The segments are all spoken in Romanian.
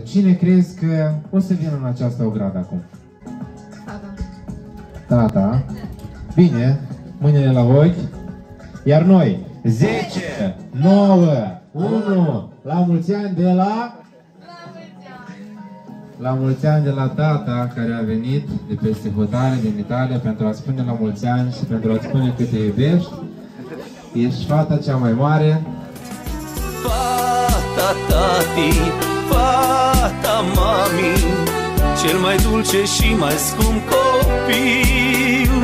cine crezi că o să vină în această ogradă acum? Tata. Tata. Bine, mâinile la ochi. Iar noi, 10, 9, 1, la mulți ani de la... La mulți ani de la tata care a venit de peste hotare din Italia pentru a spune la mulți ani și pentru a spune că te iubești. Ești fata cea mai mare. Fata tati, fata mami, cel mai dulce și mai scump copil.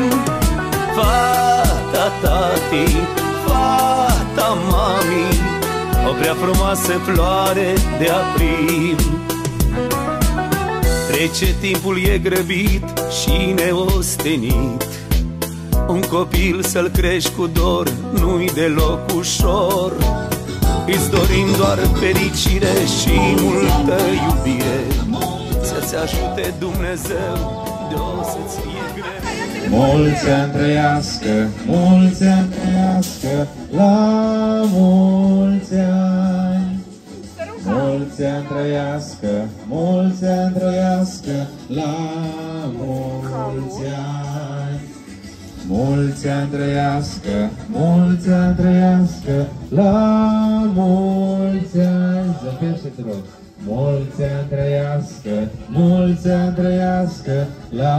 Fata tati, fata mami, o prea frumoasă floare de april. Trece timpul, e grăbit și neostenit. Un copil să-l crești cu dor nu-i deloc ușor. Îți dorim doar fericire și multă iubire. Să-ți ajute Dumnezeu de o să-ți fie greu. Mulți ani trăiască, mulți ani trăiască, la mulți ani. Mulți ani trăiască, mulți ani trăiască, la mulți ani. Mulți ani trăiască, mulți ani trăiască, la mulți ani. Zăpește-te, rog. Mulți ani trăiască, mulți ani trăiască, la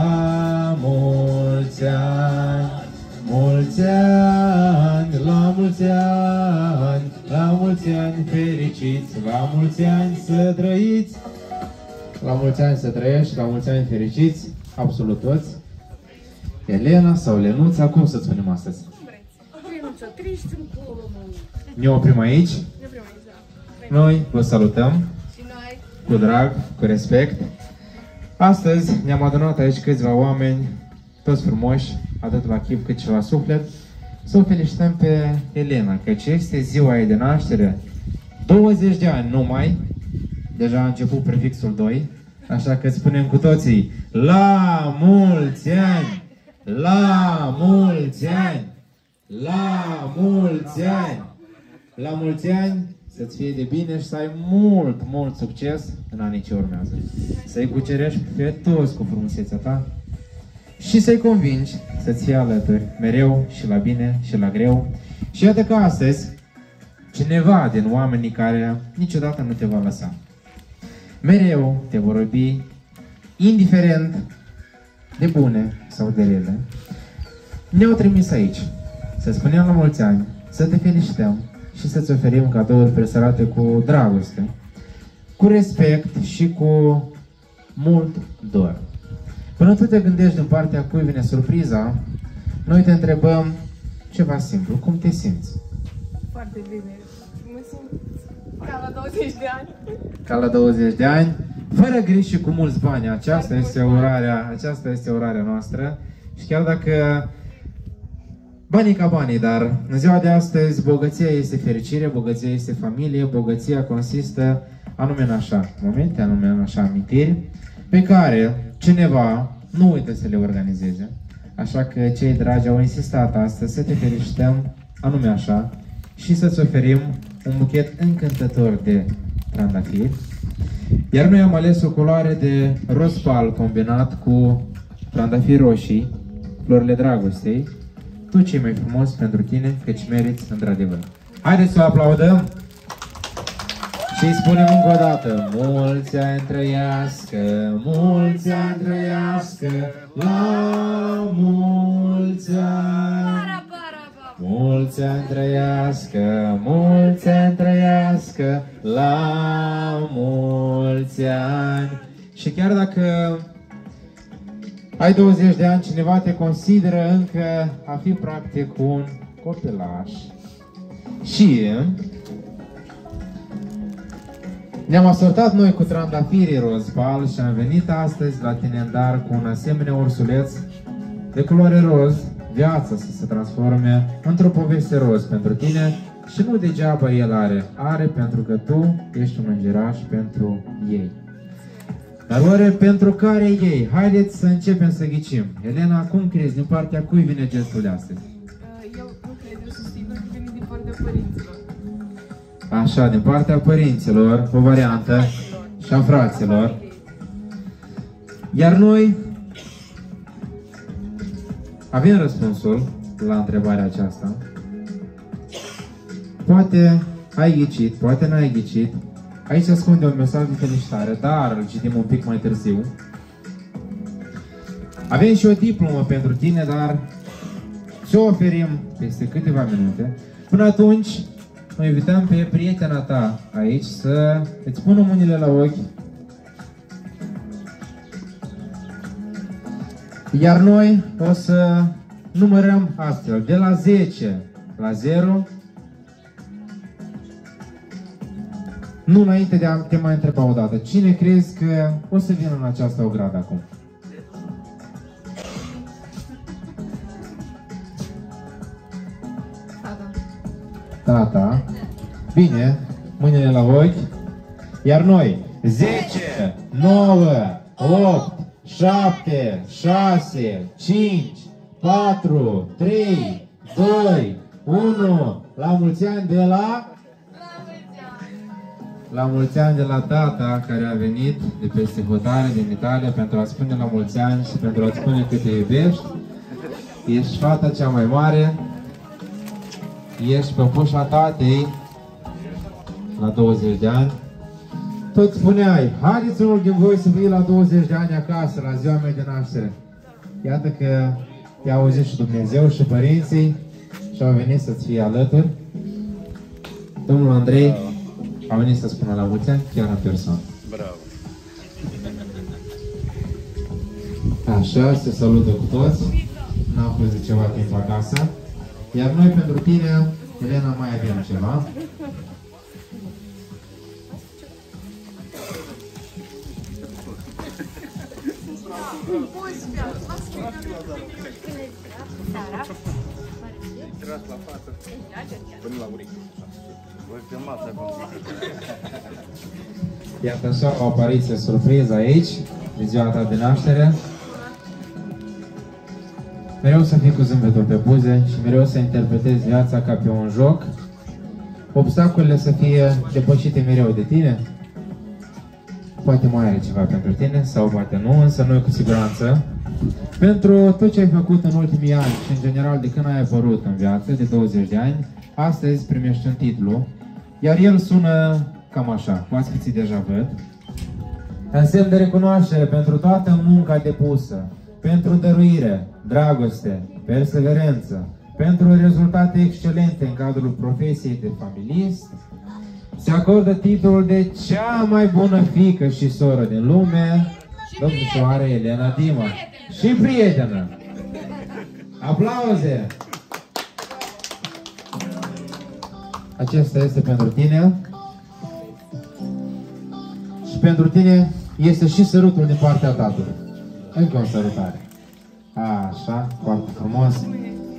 mulți ani. Mulți ani, la mulți ani, la mulți ani fericiți, la mulți ani să trăiți. La mulți ani să trăiești, la mulți ani fericiți, absolut toți. Elena sau Lenuța, cum să-ți spunem astăzi? Lenuța, treci cu... Ne oprim aici. Noi vă salutăm. Și noi. Cu drag, cu respect. Astăzi ne-am adunat aici câțiva oameni, toți frumoși, atât la chip cât și la suflet, să o felicităm pe Elena, căci este ziua ei de naștere. 20 de ani numai, deja a început prefixul 2, așa că spunem cu toții: la mulți ani! La mulți ani! La mulți ani! La mulți ani! Să-ți fie de bine și să ai mult, mult succes în anii ce urmează. Să-i cucerești pe toți cu frumusețea ta și să-i convingi să-ți fie alături mereu și la bine și la greu. Și iată că astăzi cineva din oamenii care niciodată nu te va lăsa, mereu te vor iubi, indiferent de bune sau de rele, ne-au trimis aici să spunem la mulți ani, să te felicităm și să-ți oferim cadouri presărate cu dragoste, cu respect și cu mult dor. Până tu te gândești din partea cui vine surpriza, noi te întrebăm ceva simplu: cum te simți? Foarte bine. Mă simt ca la 20 de ani. Ca la 20 de ani, fără griji și cu mulți bani. Aceasta este orarea noastră. Și chiar dacă banii ca banii, dar în ziua de astăzi bogăția este fericire, bogăția este familie, bogăția consistă anume în așa momente, anume în așa amintiri, pe care cineva nu uită să le organizeze. Așa că cei dragi au insistat astăzi să te felicităm anume așa și să-ți oferim un buchet încântător de trandafiri. Iar noi am ales o culoare de roz pal combinat cu trandafiri roșii, florile dragostei. Tu ce mai frumos pentru tine, căci meriți într-adevăr. Haideți să o aplaudăm și îi spunem încă o dată: mulți ani trăiască, mulți ani trăiască, la mulți ani. Mulți ani trăiască, mulți ani trăiască, la mulți ani. Și chiar dacă ai 20 de ani, cineva te consideră încă a fi practic un copilaș. Și ne-am asortat noi cu trandafirii roz pal și am venit astăzi la tine în dar cu un asemenea ursuleț de culoare roz, viața să se transforme într-o poveste roz pentru tine. Și nu degeaba el are pentru că tu ești un îngeraș pentru ei. Dar oare pentru care ei? Haideți să începem să ghicim. Elena, cum crezi? Din partea cui vine gestul de astăzi? Eu nu cred, eu sunt sigur că vine din partea părinților. Așa, din partea părinților, o variantă. și a fraților. Iar noi avem răspunsul la întrebarea aceasta. Poate ai ghicit, poate n-ai ghicit. Aici se ascunde un mesaj de felicitare, dar îl citim un pic mai târziu. Avem și o diplomă pentru tine, dar ți-o oferim peste câteva minute. Până atunci, noi invităm pe prietena ta aici să îți pună mâinile la ochi. Iar noi o să numărăm astfel, de la 10 la 0. Nu înainte de a te mai întreba o dată, cine crezi că o să vină în această ogradă acum? Tata. Bine, mâinile la ochi. Iar noi, 10, 9, 8, 7, 6, 5, 4, 3, 2, 1. La mulți ani de la... La mulți ani de la tata care a venit de peste hotare din Italia pentru a spune la mulți ani și pentru a spune că te iubești. Ești fata cea mai mare. Ești păpușa tatei la 20 de ani. Tot spuneai, haideți unul din voi să vii la 20 de ani acasă, la ziua mea de naștere. Iată că te-a auzit și Dumnezeu și părinții și au venit să-ți fie alături. Domnul Andrei a venit să spună la mulți ani, chiar în persoană. Bravo! Așa, se salută cu toți. N-am fost de ceva timp acasă. Iar noi pentru tine, Elena, mai avem ceva. Iată așa o apariție surpriză aici, de ziua ta de naștere. Mereu să fii cu zâmbetul pe buze și mereu să interpretezi viața ca pe un joc. Obstacolele să fie depășite mereu de tine. Poate mai are ceva pentru tine sau poate nu, însă noi cu siguranță. Pentru tot ce ai făcut în ultimii ani și în general de când ai apărut în viață, de 20 de ani, astăzi primești un titlu, iar el sună cam așa, oaspeții deja văd. În semn de recunoaștere pentru toată munca depusă, pentru dăruire, dragoste, perseverență, pentru rezultate excelente în cadrul profesiei de familist, se acordă titlul de cea mai bună fiică și soră din lume, domnișoara Elena Dima. Și prietenă! Aplauze! Acesta este pentru tine. Și pentru tine este și sărutul din partea tatălui. Încă o sărutare. Așa, foarte frumos.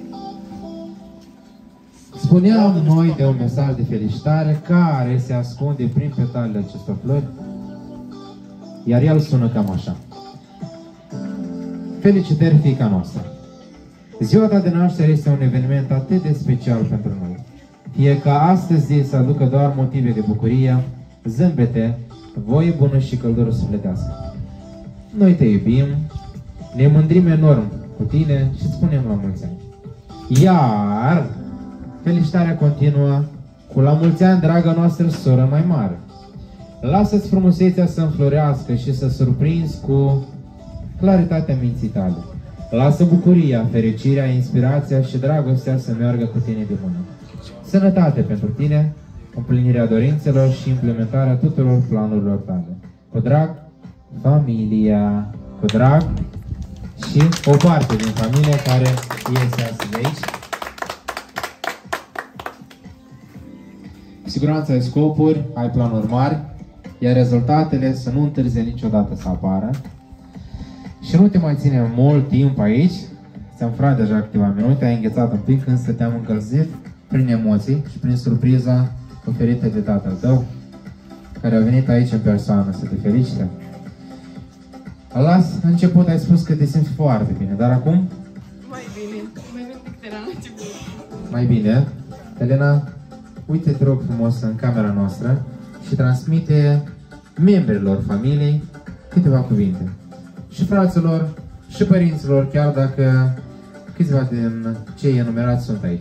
Spuneam noi de un mesaj de felicitare care se ascunde prin petalele acestor flori, iar el sună cam așa. Felicitări, fiica noastră! Ziua ta de naștere este un eveniment atât de special pentru noi. Fie ca astăzi să aducă doar motive de bucurie, zâmbete, voie bună și căldură sufletească. Noi te iubim, ne mândrim enorm cu tine și îți spunem la mulți ani. Iar felicitarea continuă cu la mulți ani, draga noastră soră mai mare. Lasă-ți frumusețea să înflorească și să surprinzi cu claritatea minții tale. Lasă bucuria, fericirea, inspirația și dragostea să meargă cu tine de mână. Sănătate pentru tine, împlinirea dorințelor și implementarea tuturor planurilor tale. Cu drag, familia. Cu drag și o parte din familie care este astăzi aici. Cu siguranță ai scopuri, ai planuri mari, iar rezultatele să nu întârzie niciodată să apară. Și nu te mai ține mult timp aici, ți-am furat deja câteva minute, ai înghețat un pic, însă te-am încălzit prin emoții și prin surpriza oferită de tatăl tău, care a venit aici în persoană să te felicite. La început ai spus că te simți foarte bine, dar acum? Mai bine decât era la început. Mai bine. Elena, uite, te rog frumos în camera noastră și transmite membrilor familiei câteva cuvinte. Și fraților, și părinților, chiar dacă câțiva din cei enumerați sunt aici.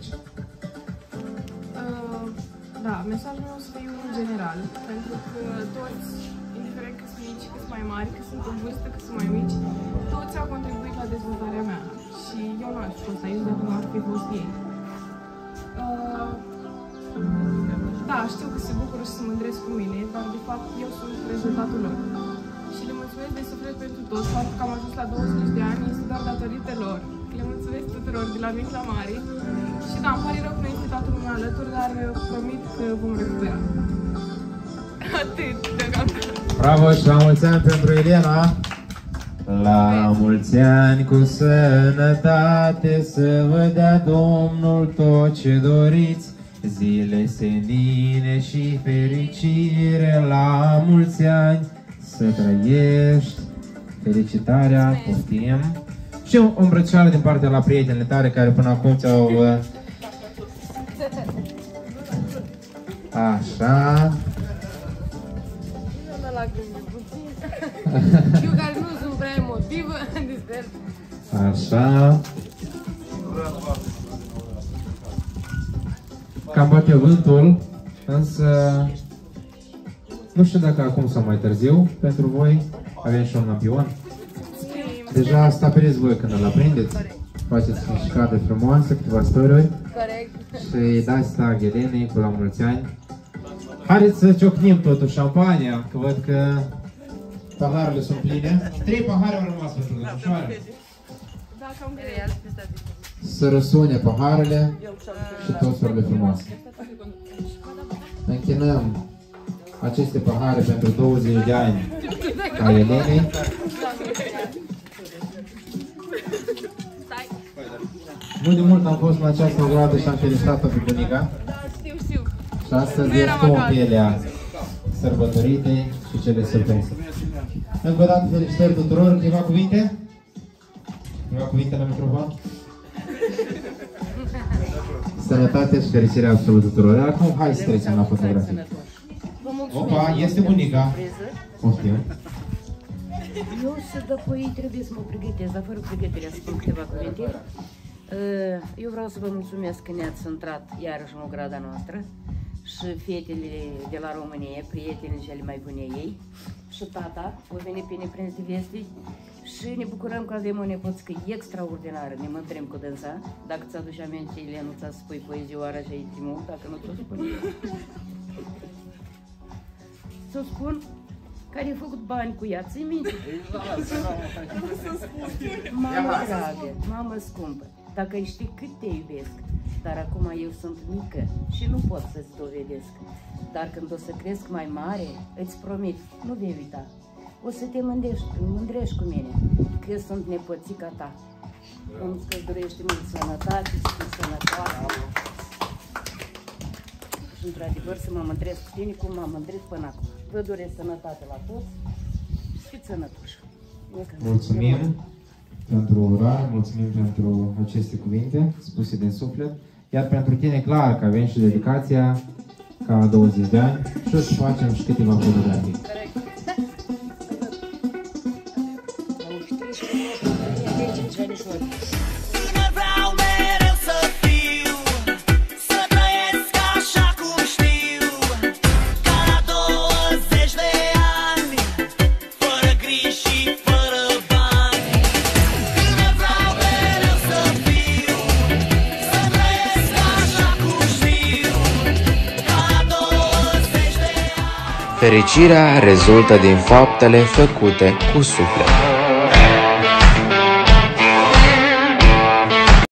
Da, mesajul meu o să fie unul general, pentru că toți, indiferent că sunt mici, că sunt mai mari, că sunt în vârstă, că sunt mai mici, toți au contribuit la dezvoltarea mea și eu nu aș fi fost aici dacă nu ar fi fost ei. Da, știu că se bucură și se mândresc cu mine, dar de fapt eu sunt rezultatul lor. Și le mulțumesc de suflet pentru tot, faptul că am ajuns la 20 de ani este doar datorită lor. Le mulțumesc tuturor, de la mic la mare. Și da, îmi pare rău că nu este tatăl meu alături, dar promit că vom recupera. Atât, deocamdată. Bravo și la mulți ani pentru Elena! La mulți ani cu sănătate, să vă dea Domnul tot ce doriți, zile senine și fericire, la mulți ani să trăiești. Felicitarea, poftim. Și o îmbrățișare din partea la prietenele tale care până acum ți-au... Așa. Eu care nu sunt prea emotivă, Așa. Cam bate vântul, însă nu știu dacă acum sau mai târziu, pentru voi avem și un lampion. Deja stabiliți voi când îl aprindeți, faceți mișcare frumoasă, câteva stăruri și îi dați tag Elenei cu la mulți ani. Haideți să ciocnim totuși șampania, că văd că paharele sunt pline. 3 pahare au rămas pentru domnișoare. Să răsune paharele și tosurile frumoase. Închinăm aceste pahare pentru 20 de ani a Elenei. Nu de mult am fost în această gradă și am felicitat-o pe bunica. Știu. Și astăzi este o pielea sărbătorite și cele surprinse. Încă o dată felicitări tuturor. Câteva cuvinte? Câteva cuvinte la microfon? Sănătate și fericire absolut tuturor. Acum hai să trecem la fotografie. Opa, este bunica. Poftim. Eu să după ei trebuie să mă pregătesc, dar fără pregătirea să spun câteva cuvinte. Eu vreau să vă mulțumesc că ne-ați intrat iarăși în ograda noastră și fetele de la România, prietenii cele mai bune ei și tata, o veni pe neprins de vesti și ne bucurăm că avem o nepoțică extraordinară, ne mândrim cu dânsa. Dacă ți-aduci aminte, Elena, ți-a spui poezioara și ai timut, dacă nu ți-o spun eu. Să spun care a făcut bani cu ea, ți-i minte? Mamă dragă, mamă scumpă, dacă ai ști cât te iubesc, dar acum eu sunt mică și nu pot să-ți dovedesc. Dar când o să cresc mai mare, îți promit, nu vei uita. O să te mândrești cu mine, că sunt nepoțica ta. Îți dorește mult sănătate și cu sănătate. Și într-adevăr să mă mândresc cu tine cum m-am mândrit până acum. Vă doresc sănătate la toți și fiți sănătoși. Mulțumim pentru urare, mulțumim pentru aceste cuvinte spuse din suflet. Iar pentru tine, clar că avem și dedicația ca 20 de ani și o să facem și câteva fotografii. Fericirea rezultă din faptele făcute cu suflet.